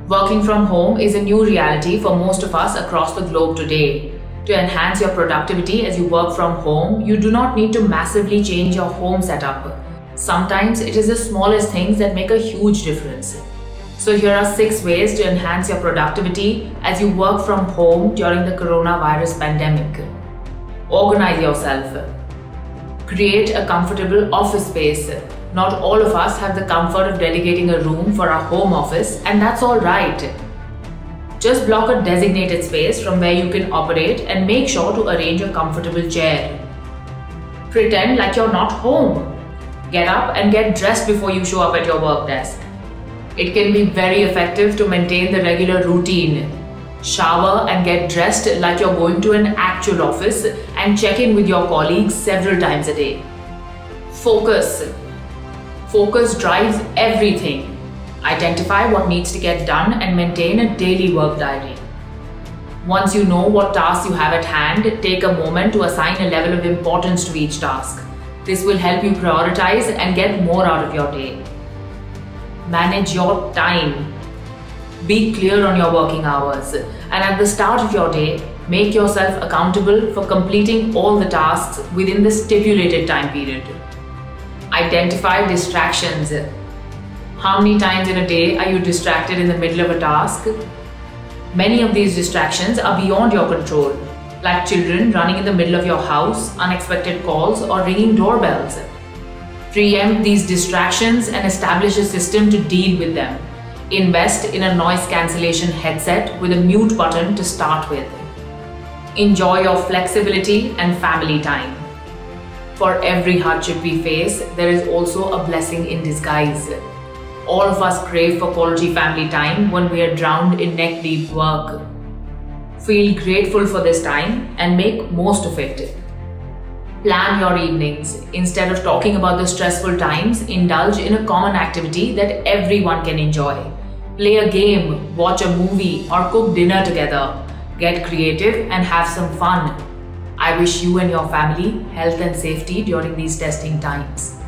Working from home is a new reality for most of us across the globe today. To enhance your productivity as you work from home, you do not need to massively change your home setup. Sometimes it is the smallest things that make a huge difference. So here are 6 ways to enhance your productivity as you work from home during the coronavirus pandemic. Organize yourself. Create a comfortable office space. Not all of us have the comfort of dedicating a room for our home office, and that's all right. Just block a designated space from where you can operate and make sure to arrange a comfortable chair. Pretend like you're not home. Get up and get dressed before you show up at your work desk. It can be very effective to maintain the regular routine. Shower and get dressed like you're going to an actual office and check in with your colleagues several times a day. Focus. Focus drives everything. Identify what needs to get done and maintain a daily work diary. Once you know what tasks you have at hand, take a moment to assign a level of importance to each task. This will help you prioritize and get more out of your day. Manage your time. Be clear on your working hours, and at the start of your day, make yourself accountable for completing all the tasks within the stipulated time period. Identify distractions. How many times in a day are you distracted in the middle of a task? Many of these distractions are beyond your control, like children running in the middle of your house, unexpected calls, or ringing doorbells. Preempt these distractions and establish a system to deal with them. Invest in a noise cancellation headset with a mute button to start with. Enjoy your flexibility and family time. For every hardship we face, there is also a blessing in disguise. All of us crave for quality family time when we are drowned in neck-deep work. Feel grateful for this time and make most of it. Plan your evenings. Instead of talking about the stressful times, indulge in a common activity that everyone can enjoy. Play a game, watch a movie, or cook dinner together. Get creative and have some fun. I wish you and your family health and safety during these testing times.